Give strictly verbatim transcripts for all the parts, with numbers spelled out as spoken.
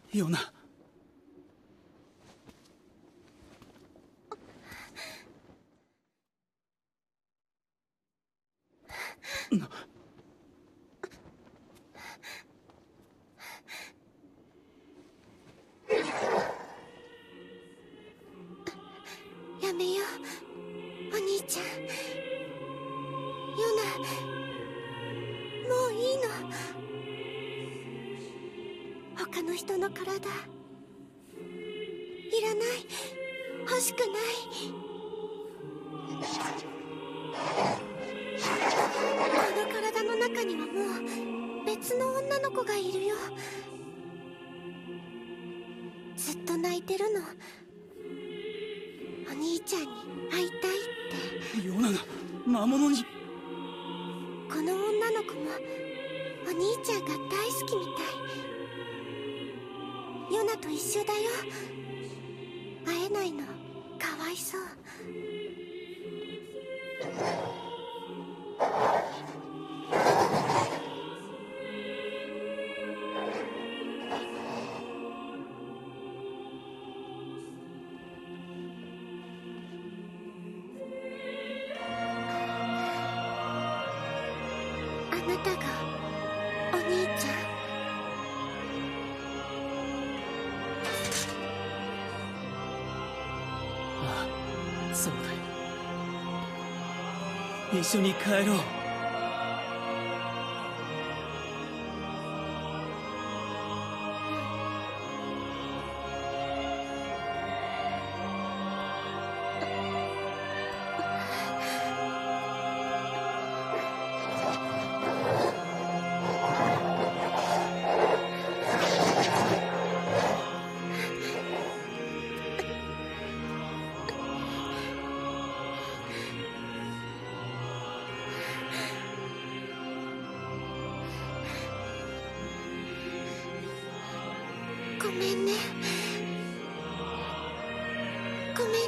ヨナ。 やめよう、お兄ちゃん。ヨナ、もういいの。他の人の体いらない、欲しくない。この体の中にはもう別の女の子がいるよ。ずっと泣いてるの。お兄ちゃんに会いたいって。 ヨナが魔物に。 この女の子もお兄ちゃんが大好きみたい。ヨナと一緒だよ。会えないのかわいそう。あなたがお兄ちゃん。 ああ、そうだよ。一緒に帰ろう。 ごめんね。ごめんね。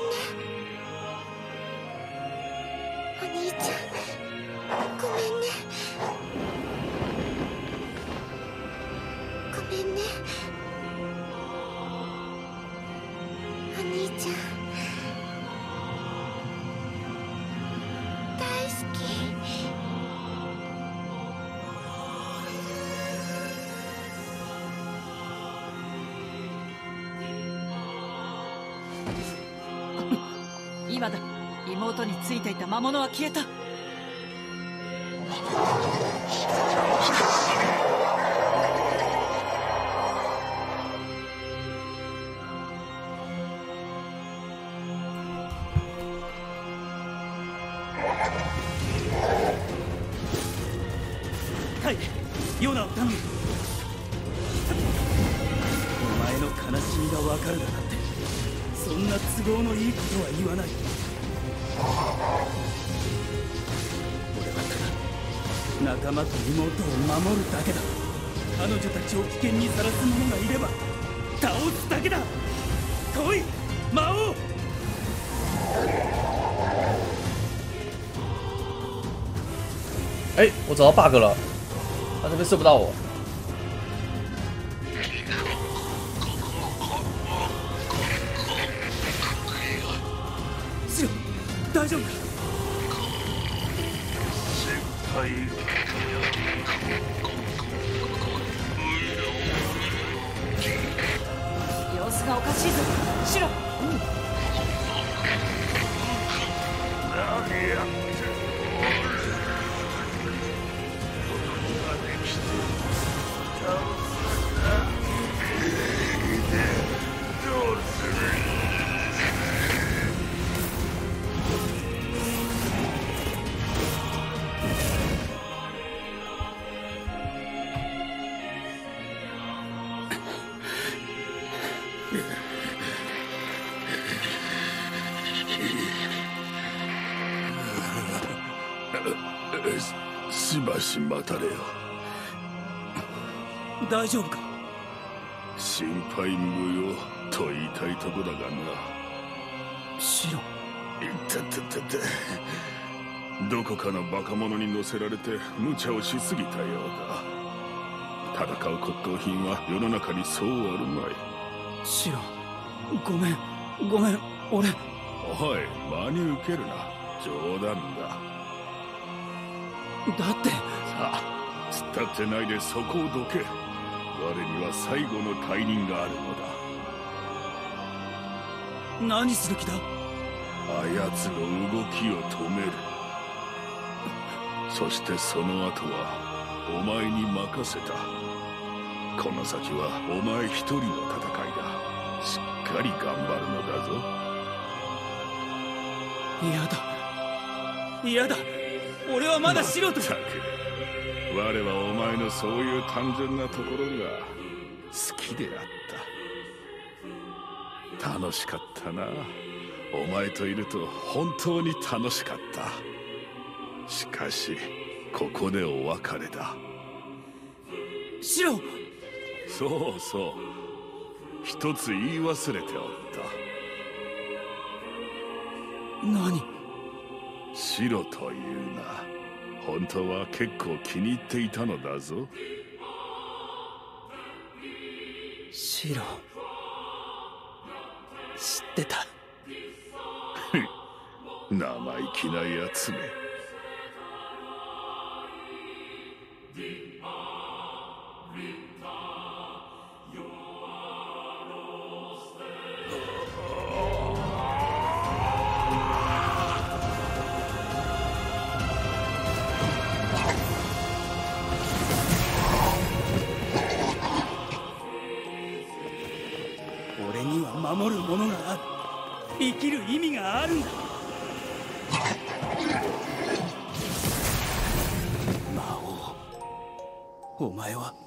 お兄ちゃん、ごめんね。ごめんね。お兄ちゃん、大好き。 今だ。妹についていた魔物は消えた。 はい、ヨナを頼む。お前の悲しみがわかるだなんて、そんな都合のいいことは言わない。俺はただ仲間と妹を守るだけだ。彼女たちを危険にさらす者がいれば倒すだけだ。来い、魔王。 哎，我找到 bug 了，他这边射不到我。 シロ、大丈夫か？ 様子がおかしいぞ、シロ。 しばし待たれよ。 大丈夫か？ 心配無用と言いたいとこだがな。 シロ。 いたたたた。どこかのバカ者に乗せられて無茶をしすぎたようだ。 戦う骨董品は世の中にそうあるまい。 シロ、ごめんごめん、俺。 おい、真に受けるな。冗談だ。 だって。 さあ、突っ立ってないでそこをどけ。我には最後の大任があるのだ。 何する気だ？ あやつの動きを止める。そしてその後はお前に任せた。この先はお前一人の戦いだ。しっかり頑張るのだぞ。 嫌だ嫌だ、俺はまだ素人だ。 まったく、我はお前のそういう単純なところが好きであった。楽しかったな。お前といると本当に楽しかった。しかしここでお別れだ。 シロ。 そうそう、一つ言い忘れておった。 何？ シロというな、本当は結構気に入っていたのだぞ。 シロ、知ってた。 生意気なやつめ。 俺には守るものがある。生きる意味があるんだ。魔王、お前は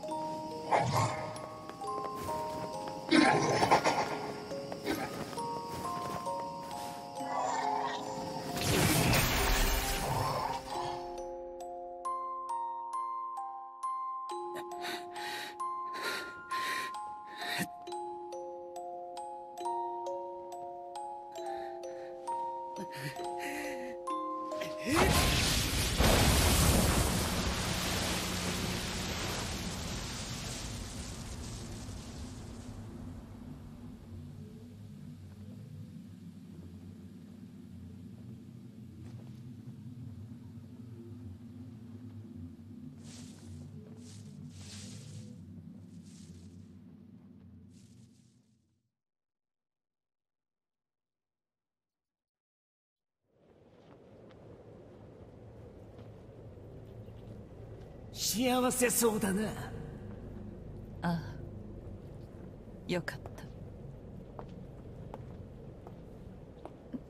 幸せそうだな。 ああ、よかった。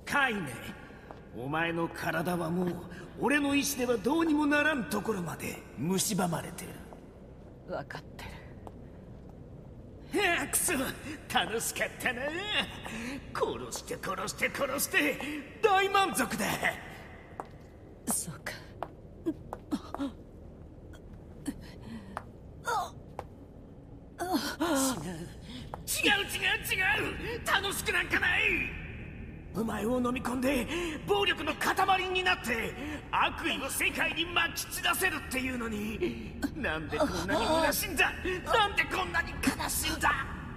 カイネ、お前の体はもう俺の意志ではどうにもならんところまで蝕まれてる。 分かってる。はあ、くそ、楽しかったな。殺して殺して殺して大満足だ。 そうか。 違う違う違う、楽しくなんかない。お前を飲み込んで暴力の塊になって悪意を世界にまき散らせるっていうのに、なんでこんなに虚しいんだ。なんでこんなに悲しいんだ。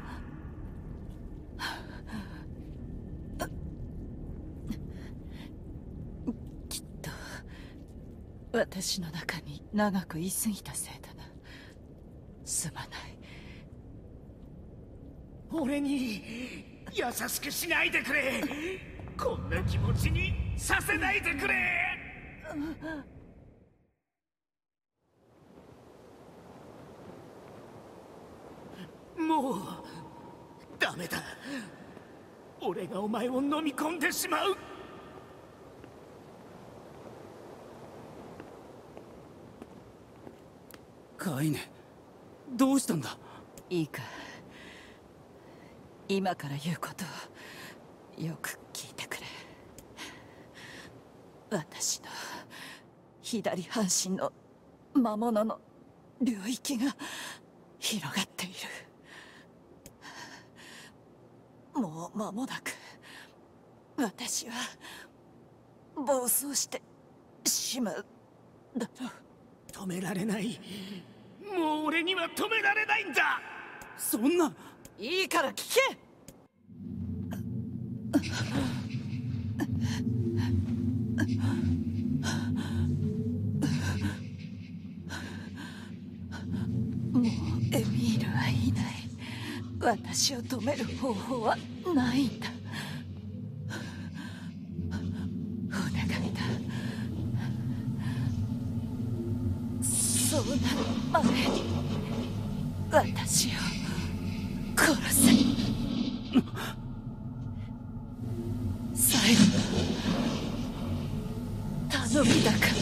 きっと私の中に長く居すぎたせいだな。すまない。 俺に優しくしないでくれ。こんな気持ちにさせないでくれ。もうダメだ。俺がお前を飲み込んでしまう。 カイネ、どうしたんだ。 いいか、今から言うことをよく聞いてくれ。私の左半身の魔物の領域が広がっている。もう間もなく私は暴走してしまうだろう。 止められない。 もう俺には止められないんだ。 そんな。 いいから聞け。もうエミールはいない。私を止める方法はないんだ。お願いだ。そうなる前に私を殺せ。最後頼みだからな。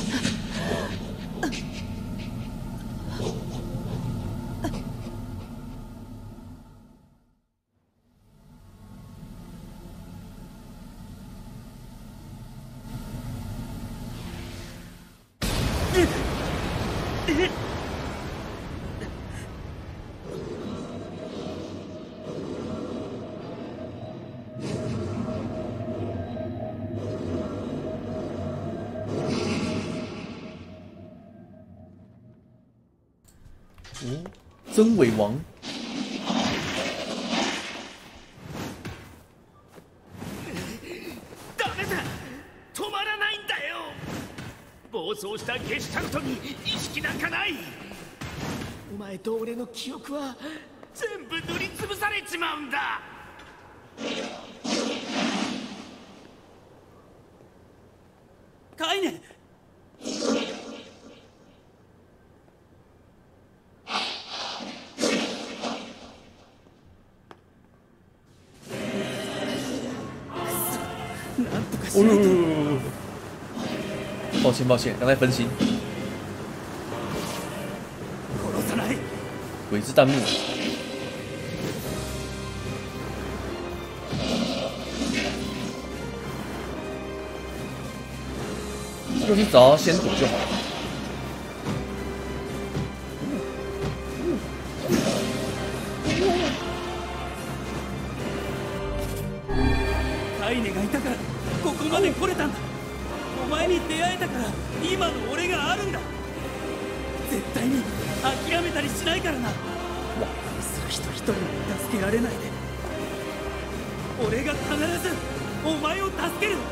曾伟王。 ダメだ、止まらないんだよ。暴走したゲシュタルトに意識なんかない。お前と俺の記憶は全部塗りつぶされちまうんだ。 カイネ。 哦呦！抱歉抱歉，刚才分心。鬼之弹幕。就是只要先躲就好了。 カイネがいたからここまで来れたんだ。お前に出会えたから今の俺があるんだ。絶対に諦めたりしないからな。その人一人に助けられないで俺が必ずお前を助ける。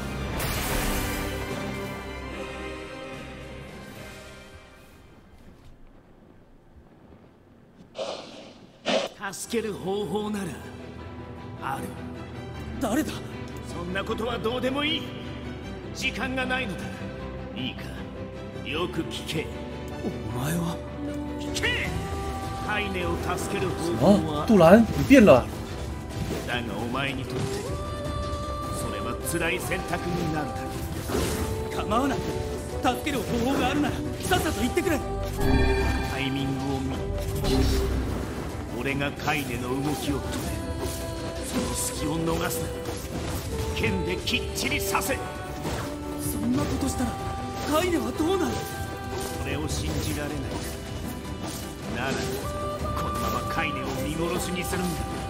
助ける方法ならある。 誰だ。 そんなことはどうでもいい。時間がないのだ。いいか、よく聞け。 お前は聞け。カイネを助ける方法は杜蘭，你变了。 だがお前にとってそれは辛い選択になるだろう。 構わない。助ける方法があるならさっさと言ってくれ。 タイミングを見、俺がカイネの動きを止める。その隙を逃すな。剣できっちりさせ。 そんなことしたらカイネはどうなる。 俺を信じられないならこのままカイネを見殺しにするんだ。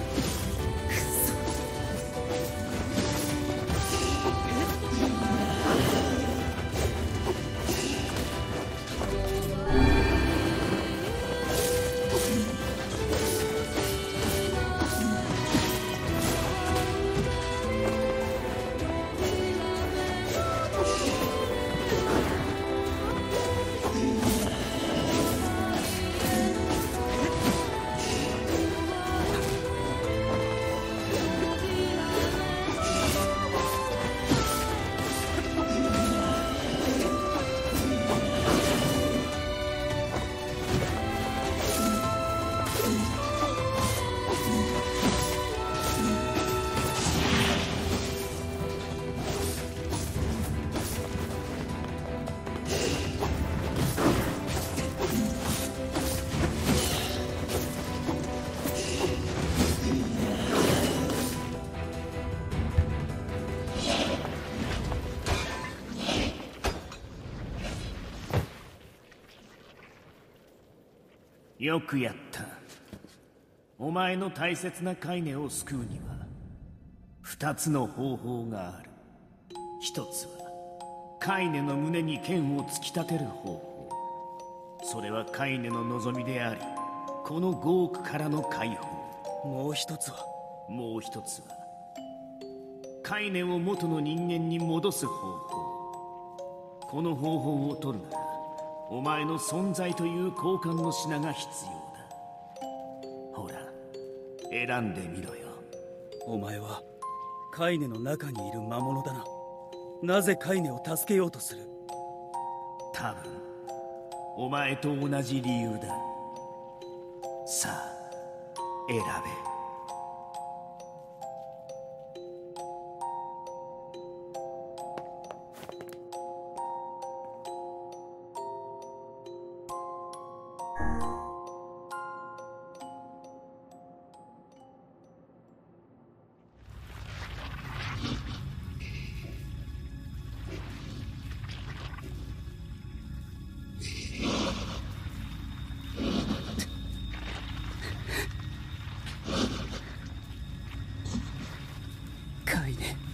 よくやった。お前の大切なカイネを救うには二つの方法がある。一つはカイネの胸に剣を突き立てる方法。 それはカイネの望みであり、このごおくからの解放。 もう一つはもう一つはカイネを元の人間に戻す方法。この方法を取るならお前の存在という交換の品が必要だ。ほら選んでみろよ。 お前はカイネの中にいる魔物だな。なぜカイネを助けようとする？ 多分お前と同じ理由だ。さあ選べ。 カイネ。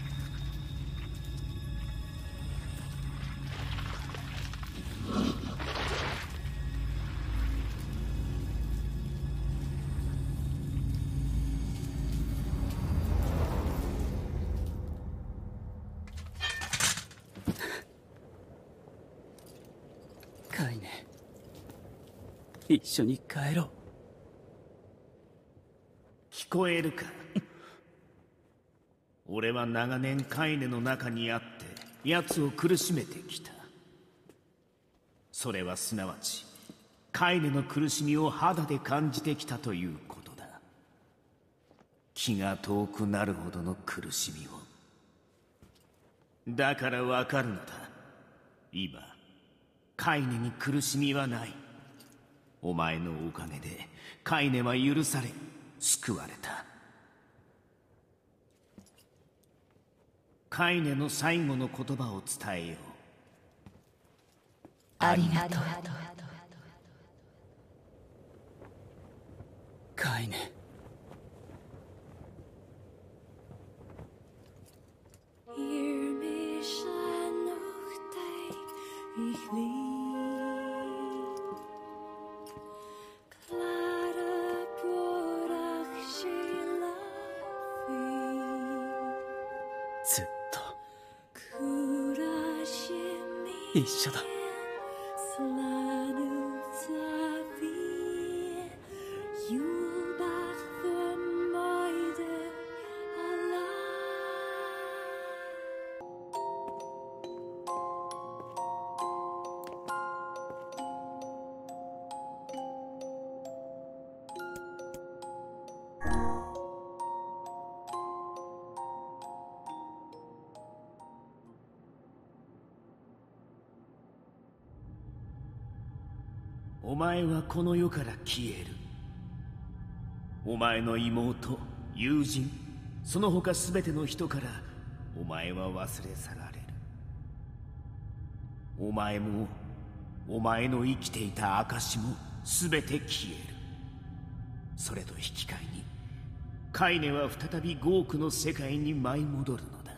カイネ、一緒に帰ろう。 聞こえるか？俺は長年カイネの中にあって奴を苦しめてきた。それはすなわちカイネの苦しみを肌で感じてきたということだ。気が遠くなるほどの苦しみを。だからわかるのだ。今カイネに苦しみはない。お前のおかげでカイネは許され救われた。カイネの最後の言葉を伝えよう。 ありがとう。 カイネ。 Hier mislaan nog tijd, ich lieb. Klare porach shilafi. ずっと Kurashimi 一緒だ。 selalu tapi Jubah vermeide Allah. お前はこの世から消える。お前の妹、友人、その他すべての人からお前は忘れ去られる。お前もお前の生きていた証もすべて消える。それと引き換えにカイネは再びごおくの世界に舞い戻るのだ。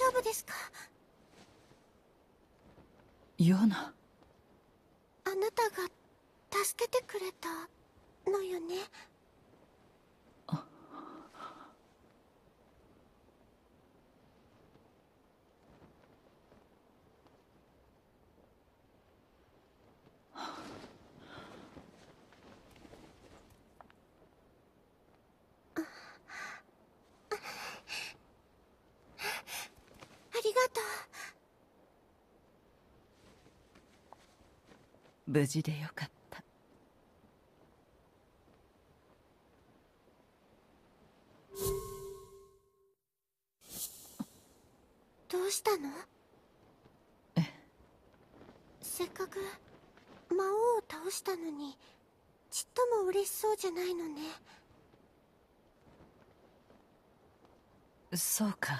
夫ですか？ ヨナ。 あなたが助けてくれたのよね。ありがとう。無事でよかった。 どうしたの？ え、 せっかく魔王を倒したのにちっとも嬉しそうじゃないのね。 そうか。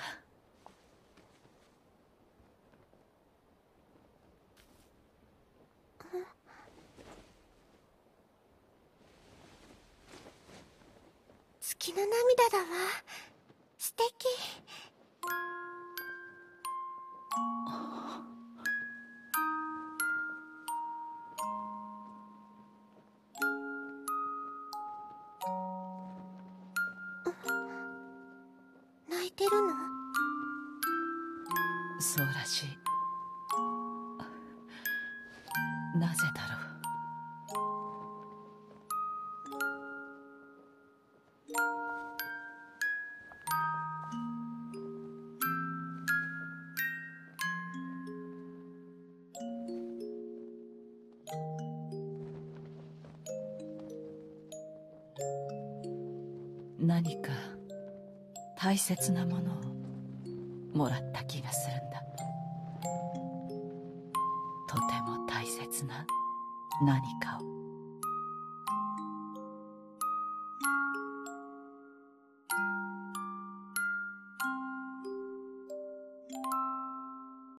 月の涙だわ。素敵。泣いてるの？ そうらしい。なぜだろう。何か大切なものをもらった気がするんだ。とても大切な何かを。